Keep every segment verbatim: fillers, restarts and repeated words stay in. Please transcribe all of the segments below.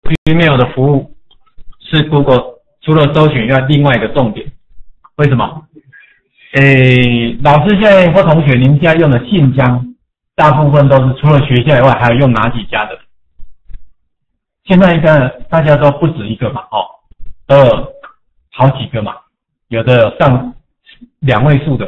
Gmail 的服务是 Google 除了搜寻以外另外一个重点。为什么？诶，老师现在或同学，您现在用的信箱，大部分都是除了学校以外，还有用哪几家的？现在应该大家都不止一个嘛，哦，都有好几个嘛，有的有上两位数的，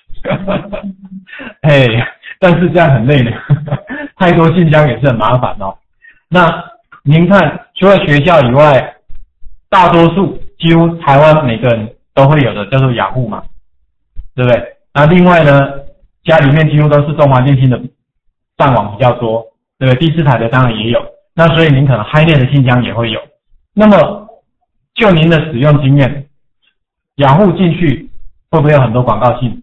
嘿，但是这样很累的，太多信箱也是很麻烦哦。那您看，除了学校以外，大多数几乎台湾每个人都会有的叫做雅虎嘛，对不对？那另外呢，家里面几乎都是中华电信的上网比较多，对不对？第四台的当然也有，那所以您可能 HiNet 的信箱也会有。那么就您的使用经验，雅虎进去会不会有很多广告信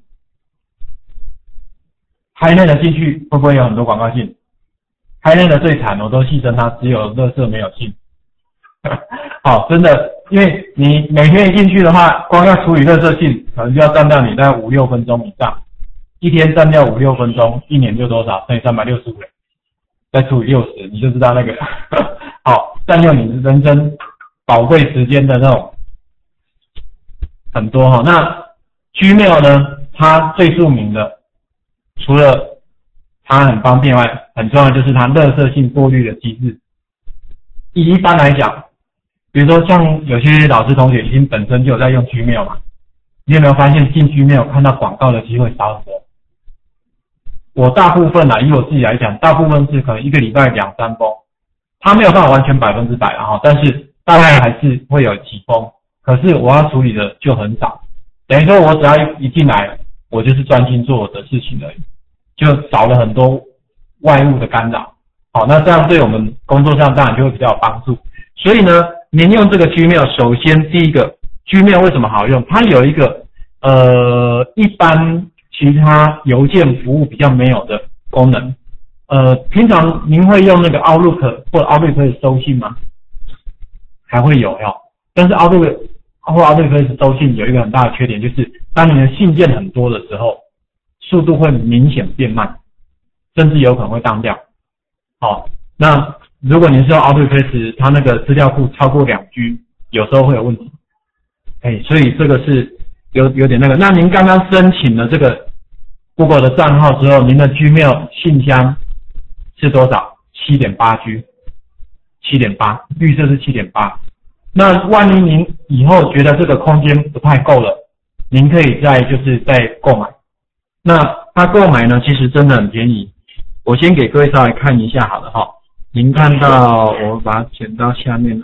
？HiNet 的进去会不会有很多广告信 ？HiNet 的最惨，我都戏称它只有垃圾没有信。好，真的，因为你每天一进去的话，光要处理垃圾信，可能就要占掉你大概五六分钟以上。一天占掉五六分钟，一年就多少？乘以三百六十五，再除以六十，你就知道那个好占用你人生宝贵时间的那种很多哈。那 Gmail 呢，它最著名的，除了它很方便外，很重要的就是它垃圾信过滤的机制。以一般来讲，比如说像有些老师同学已经本身就有在用 Gmail 嘛，你有没有发现进 Gmail 看到广告的机会少很多？我大部分啊，以我自己来讲，大部分是可能一个礼拜两三封，它没有办法完全百分之百啊，但是大概还是会有几封。可是我要处理的就很少，等于说我只要一进来，我就是专心做我的事情而已，就少了很多外物的干扰。好，那这样对我们工作上当然就会比较有帮助。所以呢，您用这个 Gmail， 首先第一个 Gmail 为什么好用？它有一个呃一般其他邮件服务比较没有的功能。呃，平常您会用那个 Outlook 或者 Outlook 可以收信吗？还会有哟。但是 Outlook 或 Outlook 可以收信有一个很大的缺点，就是当你的信件很多的时候，速度会明显变慢，甚至有可能会当掉。好，那如果你是用 Outlook， 它那个资料库超过两 G， 有时候会有问题。哎，所以这个是有有点那个。那您刚刚申请了这个 Google 的账号之后，您的 Gmail 信箱是多少 ？七点八 G， 七点八， 绿色是 七点八。那万一您以后觉得这个空间不太够了，您可以再就是再购买。那它购买呢，其实真的很便宜。我先给各位稍微看一下好了哈。您看到我把它剪到下面来，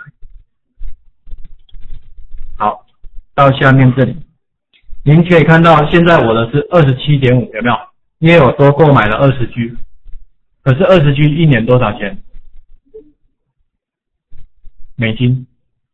好，到下面这里，您可以看到现在我的是 二十七点五， 有没有？因为我多购买了 二十 G， 可是 二十 G 一年多少钱？美金。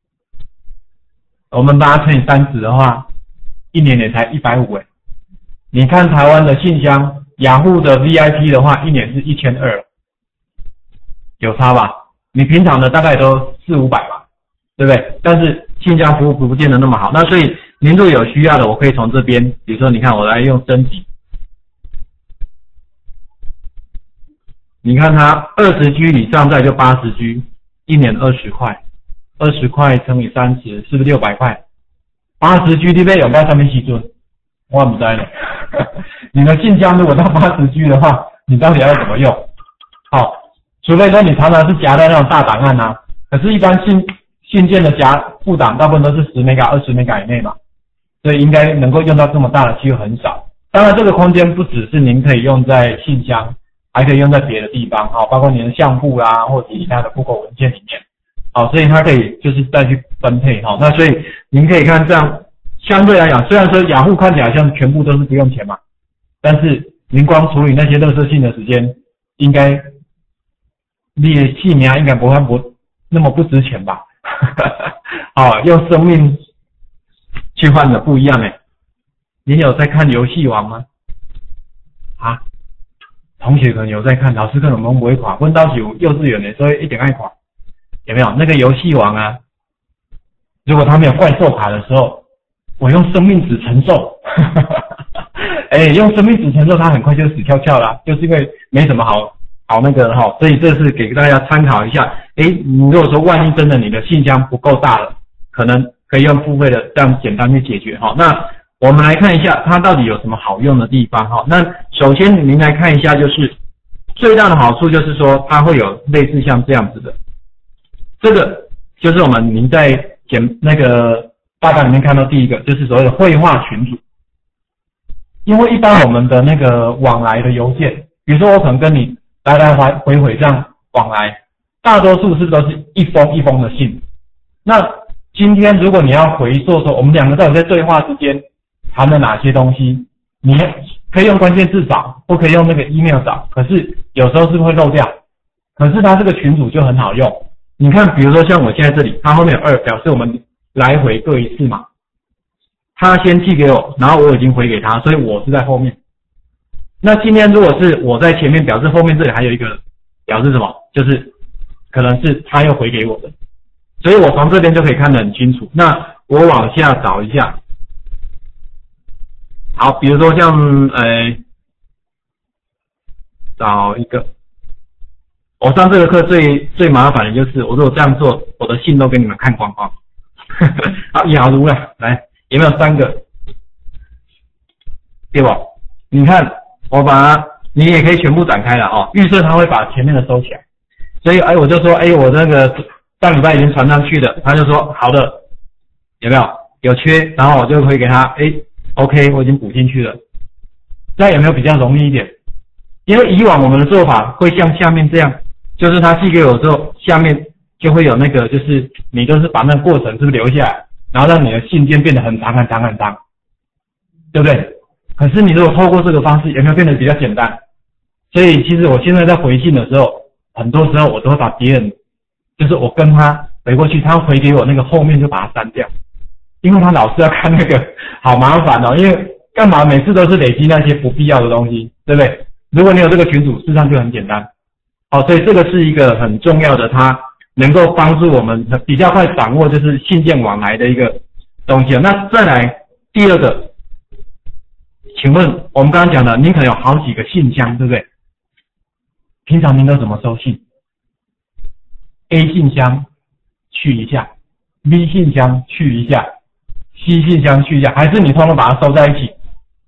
我们把它乘以三十的话，一年也才一百五十。你看台湾的信箱，雅虎的 V I P 的话，一年是一千二百，有差吧？你平常的大概都四五百吧，对不对？但是信箱服务不见得那么好。那所以您如果有需要的，我可以从这边，比如说你看我来用升级，你看它二十 G 以上再就八十 G， 一年二十块，二十块乘以三十，是不是六百块？八十 G 你要用到什么时阵？我不知道呢。你的信箱如果到八十 G 的话，你到底要怎么用？好，除非说你常常是夹在那种大档案啊，可是一般信信件的夹副档大部分都是十 mega、二十 mega 以内嘛，所以应该能够用到这么大的机会很少。当然，这个空间不只是您可以用在信箱，还可以用在别的地方啊，包括您的相簿啦，或者其他的 Google 文件里面。好，所以它可以就是再去分配哈。那所以您可以看这样，相对来讲，虽然说雅虎看起来像全部都是不用钱嘛，但是您光处理那些垃圾信的时间，应该你的性命应该不会不那么不值钱吧？好，用生命去换的不一样哎。你有在看游戏王吗？啊，同学可能有在看，老师可能我们不会看，问到是幼稚园的，所以一点爱看。有没有那个游戏王啊？如果他没有怪兽卡的时候，我用生命值承受，哎、欸，用生命值承受，他很快就死翘翘啦，就是因为没什么好好那个哈，所以这是给大家参考一下。诶，你如果说万一真的你的信箱不够大了，可能可以用付费的这样简单去解决哈。那我们来看一下它到底有什么好用的地方哈。那首先您来看一下，就是最大的好处就是说它会有类似像这样子的，这个就是我们您在简那个大纲里面看到第一个，就是所谓的绘画群组。因为一般我们的那个往来的邮件，比如说我可能跟你来来回回这样往来，大多数是都是一封一封的信。那今天如果你要回溯说我们两个到底在对话之间谈了哪些东西，你可以用关键字找，或可以用那个 email 找，可是有时候是会漏掉。可是它这个群组就很好用，你看，比如说像我现在这里，它后面有二，表示我们来回各一次嘛。他先寄给我，然后我已经回给他，所以我是在后面。那今天如果是我在前面，表示后面这里还有一个表示什么？就是可能是他又回给我的，所以我从这边就可以看得很清楚。那我往下找一下，好，比如说像呃，找一个，我上这个课最最麻烦的就是，我如果这样做，我的信都给你们看光光。好，雅茹了，来。有没有三个？对吧？你看，我把它，你也可以全部展开了哦。预设它会把前面的收起来，所以哎，我就说，哎，我那个上礼拜已经传上去的，他就说好的，有没有？有缺，然后我就会给他，哎 ，OK， 我已经补进去了。这样有没有比较容易一点？因为以往我们的做法会像下面这样，就是他寄给我之后，下面就会有那个，就是你都是把那个过程是不是留下来？然后让你的信件变得很长很长很长，对不对？可是你如果透过这个方式，有没有变得比较简单？所以其实我现在在回信的时候，很多时候我都会把别人，就是我跟他回过去，他回给我那个后面就把它删掉，因为他老是要看那个，好麻烦哦。因为干嘛每次都是累积那些不必要的东西，对不对？如果你有这个群组，事实上就很简单。好，所以这个是一个很重要的，它能够帮助我们比较快掌握就是信件往来的一个东西。那再来第二个，请问我们刚刚讲的，您可能有好几个信箱，对不对？平常您都怎么收信 ？A 信箱去一下 ，B 信箱去一下 ，C 信箱去一下，还是你通通把它收在一起？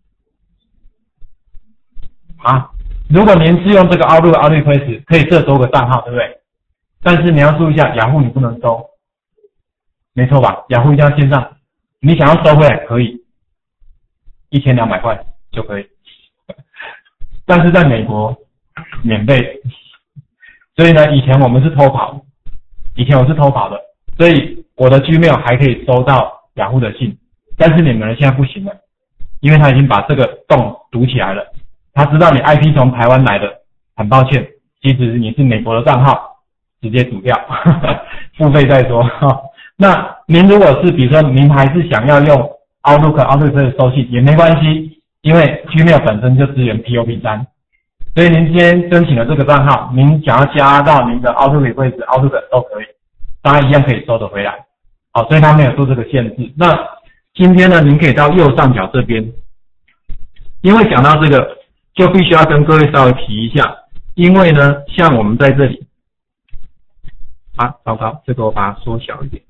啊，如果您是用这个 Outlook Outlook 可以设多个账号，对不对？但是你要注意一下，雅虎你不能收，没错吧？雅虎一定要线上，你想要收回来可以，一千两百块就可以，但是在美国免费，所以呢，以前我们是偷跑，以前我是偷跑的，所以我的 Gmail 还可以收到雅虎的信，但是你们现在不行了，因为他已经把这个洞堵起来了，他知道你 I P 从台湾来的，很抱歉，即使你是美国的账号。直接堵掉，呵呵付费再说。那您如果是比如说您还是想要用 Outlook Outlook 的收信也没关系，因为 Gmail 本身就支援 P O P 三，所以您今天申请了这个账号，您想要加到您的 Outlook 位置 Outlook 都可以，当然一样可以收得回来。好，所以它没有做这个限制。那今天呢，您可以到右上角这边，因为讲到这个，就必须要跟各位稍微提一下，因为呢，像我们在这里。啊，糟糕，这个我把它缩小一点。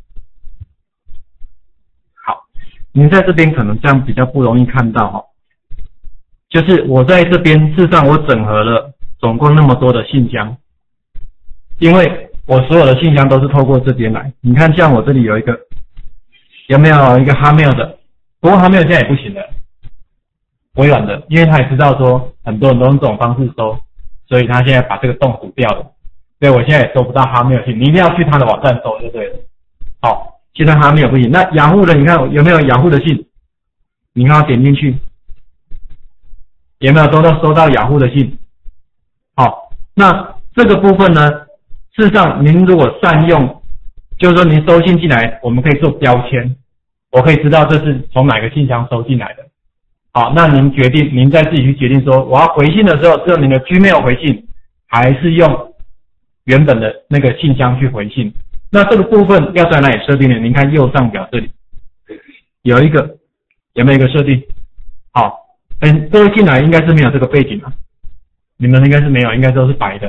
好，您在这边可能这样比较不容易看到哈，就是我在这边，事实上我整合了总共那么多的信箱，因为我所有的信箱都是透过这边来。你看，像我这里有一个，有没有一个 Hotmail 的？不过 Hotmail 现在也不行了，微软的，因为他也知道说很多人都用这种方式收，所以他现在把这个洞堵掉了。所以我现在也收不到哈没有信，你一定要去他的网站收就对了。好，现在哈没有不行。那雅虎的，你看有没有雅虎的信？你看我点进去，有没有收到收到雅虎的信？好，那这个部分呢，事实上您如果善用，就是说您收信进来，我们可以做标签，我可以知道这是从哪个信箱收进来的。好，那您决定，您再自己去决定说，我要回信的时候是用您的 Gmail 回信，还是用原本的那个信箱去回信。那这个部分要在哪里设定呢？您看右上角这里有一个，有没有一个设定？好，嗯，各位进来应该是没有这个背景啊，你们应该是没有，应该都是白的。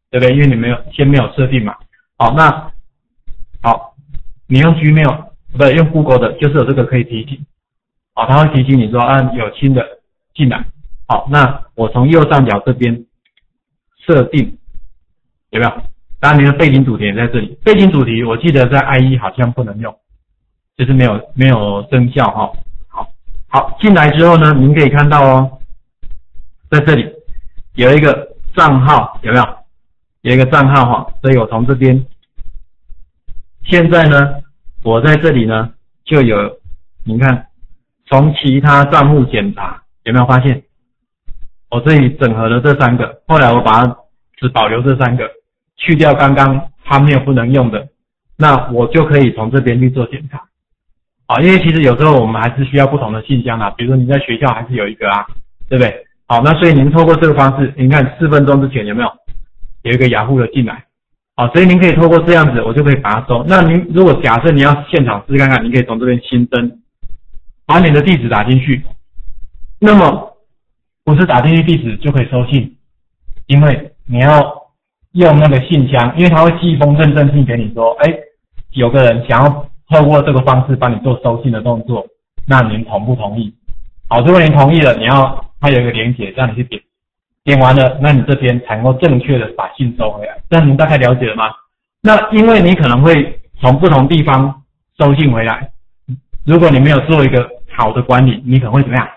对不对？因为你没有先没有设定嘛。好，那好，你用 Gmail 不是用 Google 的，就是有这个可以提醒。好，它会提醒你说啊有新的进来。好，那我从右上角这边设定有没有？当然你的背景主题也在这里。背景主题我记得在 I E 好像不能用，就是没有没有生效哈。好，好进来之后呢，您可以看到哦，在这里有一个账号有没有？有一个账号哈，所以我从这边，现在呢，我在这里呢就有，你看，从其他账户检查有没有发现？我这里整合了这三个，后来我把它只保留这三个，去掉刚刚它没有不能用的，那我就可以从这边去做检查。啊，因为其实有时候我们还是需要不同的信箱啊，比如说你在学校还是有一个啊，对不对？好，那所以您透过这个方式，您看四分钟之前有没有有一个雅虎的进来？好，所以您可以透过这样子，我就可以把它收。那您如果假设你要现场试试看看，您可以从这边新增，把你的地址打进去。那么不是打进去地址就可以收信，因为你要用那个信箱，因为它会寄一封认证信给你说，哎，有个人想要透过这个方式帮你做收信的动作，那您同不同意？好，如果您同意了，你要它有一个连结让你去点，点完了，那你这边才能够正确的把信收回来。这样您大概了解了吗？那因为你可能会从不同地方收信回来，如果你没有做一个好的管理，你可能会怎么样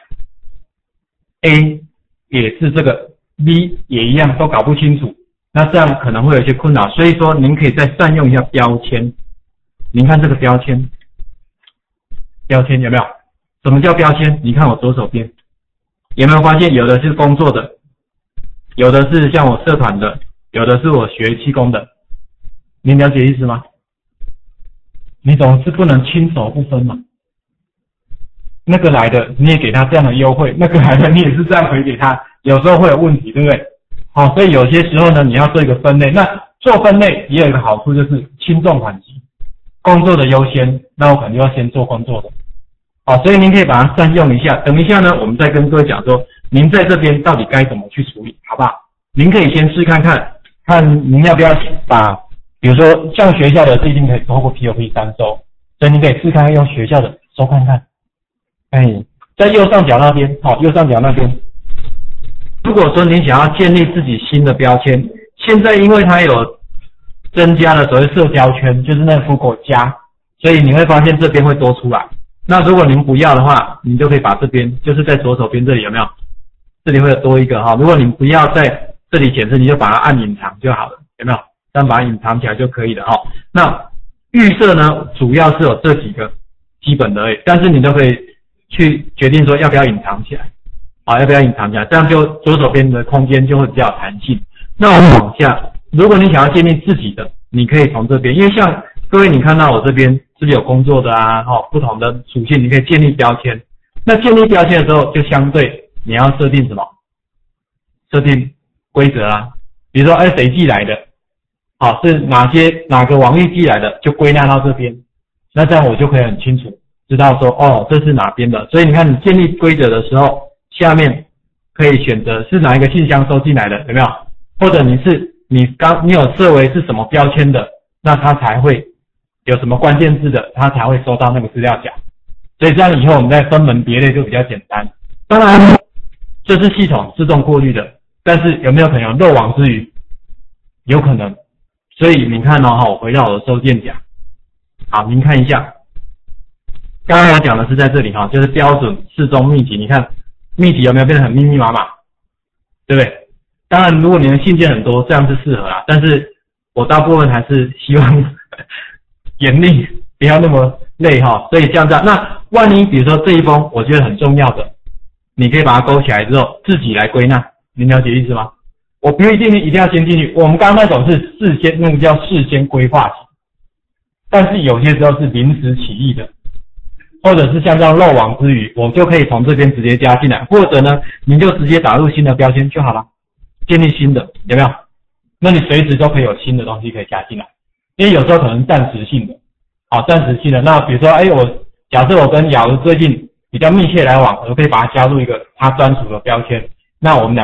？A 也是这个 ，B 也一样，都搞不清楚，那这样可能会有一些困扰。所以说，您可以再善用一下标签。您看这个标签，标签有没有？什么叫标签？你看我左手边，有没有发现有的是工作的，有的是像我社团的，有的是我学气功的，您了解意思吗？你总是不能亲手不分嘛。那个来的你也给他这样的优惠，那个来的你也是这样回给他，有时候会有问题，对不对？好，所以有些时候呢，你要做一个分类。那做分类也有一个好处，就是轻重缓急，工作的优先，那我可能就要先做工作的。好，所以您可以把它善用一下。等一下呢，我们再跟各位讲说，您在这边到底该怎么去处理，好不好？您可以先试看看，看您要不要把，比如说像学校的，这一定可以透过 P O P 三收，所以您可以试看看用学校的收看看。哎，在右上角那边，好，右上角那边。如果说您想要建立自己新的标签，现在因为它有增加了所谓社交圈，就是那个 Google 加，所以你会发现这边会多出来。那如果您不要的话，你就可以把这边，就是在左手边这里有没有？这里会有多一个哈。如果你不要在这里显示，你就把它按隐藏就好了，有没有？这样把它隐藏起来就可以了哈。那预设呢，主要是有这几个基本的而已，但是你都可以去决定说要不要隐藏起来，啊，要不要隐藏起来，这样就左手边的空间就会比较有弹性。那我们往下，如果你想要建立自己的，你可以从这边，因为像各位你看到我这边是不是有工作的啊？哦，不同的属性你可以建立标签。那建立标签的时候，就相对你要设定什么？设定规则啊，比如说哎谁寄来的，好，是哪些哪个网域寄来的，就归纳到这边。那这样我就可以很清楚知道说哦这是哪边的。所以你看你建立规则的时候，下面可以选择是哪一个信箱收进来的，有没有？或者你是你刚你有设为是什么标签的，那它才会有什么关键字的，它才会收到那个资料夹。所以这样以后我们再分门别类就比较简单。当然这是系统自动过滤的，但是有没有可能有漏网之鱼？有可能。所以你看哦，我回到我的收件夹，好，您看一下，刚刚我讲的是在这里哈，就是标准适中密集。你看密集有没有变得很密密麻麻，对不对？当然如果你的信件很多，这样是适合啦，但是我大部分还是希望严厉，不要那么累哈。所以像这样，那万一比如说这一封我觉得很重要的，你可以把它勾起来之后自己来归纳，您了解意思吗？我不一定一定要先进去，我们刚刚那种是事先，那个叫事先规划型，但是有些时候是临时起意的，或者是像这样漏网之鱼，我就可以从这边直接加进来，或者呢，您就直接打入新的标签就好了，建立新的，有没有？那你随时都可以有新的东西可以加进来，因为有时候可能暂时性的，好，暂时性的。那比如说，哎，我假设我跟雅茹最近比较密切来往，我可以把它加入一个它专属的标签，那我们两个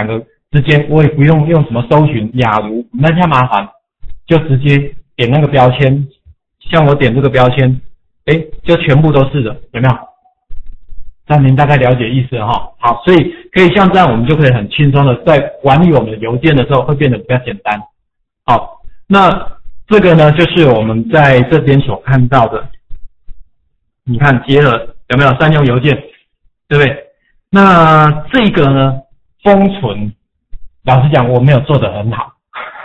直接我也不用用什么搜寻雅茹，那太麻烦，就直接点那个标签，像我点这个标签，诶，就全部都是的，有没有？让您大概了解意思了哈。好，所以可以像这样，我们就可以很轻松的在管理我们的邮件的时候，会变得比较简单。好，那这个呢，就是我们在这边所看到的。你看结合有没有善用邮件，对不对？那这个呢，封存，老实讲我没有做得很好，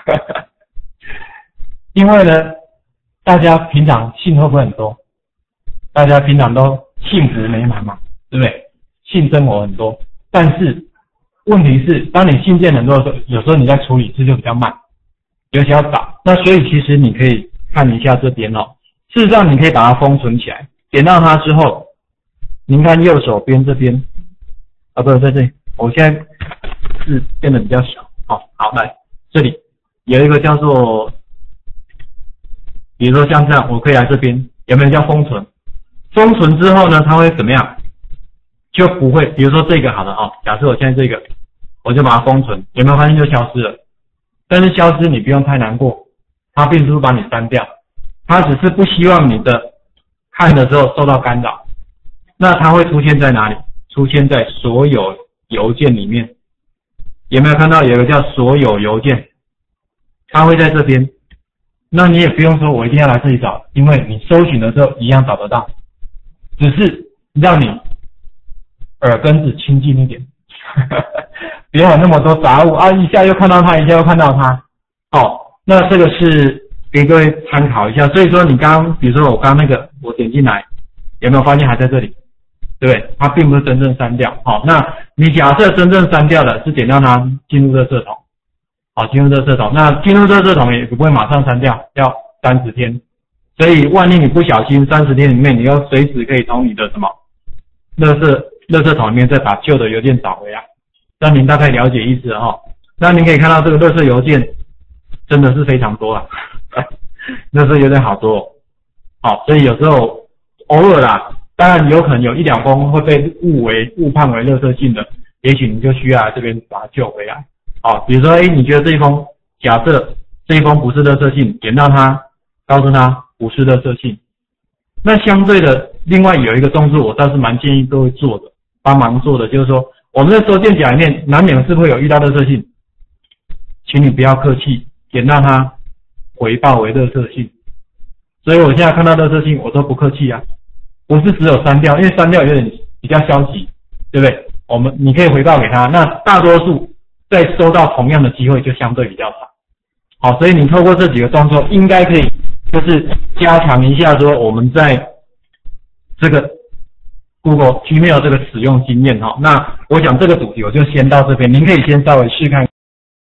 因为呢，大家平常信会不会很多？大家平常都幸福美满嘛，对不对？信生活很多，但是问题是，当你信件很多的时候，有时候你在处理这就比较慢，尤其要找。那所以其实你可以看一下这边哦，事实上你可以把它封存起来，点到它之后，您看右手边这边，啊，不是在这里，我现在是变得比较小，好，好，来这里有一个叫做，比如说像这样，我可以来这边，有没有叫封存？封存之后呢，它会怎么样？就不会，比如说这个好了哦，假设我现在这个，我就把它封存，有没有发现就消失了？但是消失你不用太难过，它并不是把你删掉，它只是不希望你的看的时候受到干扰。那它会出现在哪里？出现在所有邮件里面。有没有看到有一个叫所有邮件？它会在这边。那你也不用说我一定要来这里找，因为你搜寻的时候一样找得到，只是让你耳根子清净一点，不要有那么多杂物啊！一下又看到它，一下又看到它。哦，那这个是给各位参考一下。所以说，你刚刚比如说我刚刚那个，我点进来，有没有发现还在这里？对不对？它并不是真正删掉。好、哦，那你假设真正删掉的是点到它进入垃圾桶，好，进入垃圾桶。那进入垃圾桶也不会马上删掉，要三十天。所以万一你不小心，三十天里面你又随时可以从你的什么垃圾垃圾桶里面再把旧的邮件找回来，让您大概了解意思哈、哦。那您可以看到这个垃圾邮件真的是非常多啊，垃圾邮件好多哦。好，所以有时候偶尔啦，当然有可能有一两封会被误为误判为垃圾信的，也许你就需要来这边把它救回来。好，比如说，哎，你觉得这一封，假设这一封不是垃圾信，点到它，告诉他不是垃圾信。那相对的，另外有一个动作，我倒是蛮建议各位做的，帮忙做的，就是说，我们在收件夹里面难免是会有遇到垃圾信，请你不要客气，点到它，回报为垃圾信。所以我现在看到垃圾信，我都不客气啊，不是只有删掉，因为删掉有点比较消极，对不对？我们你可以回报给他，那大多数再收到同样的机会就相对比较少。好，所以你透过这几个动作，应该可以就是加强一下说我们在这个 Google Gmail 这个使用经验哈。那我想这个主题我就先到这边，您可以先稍微试看。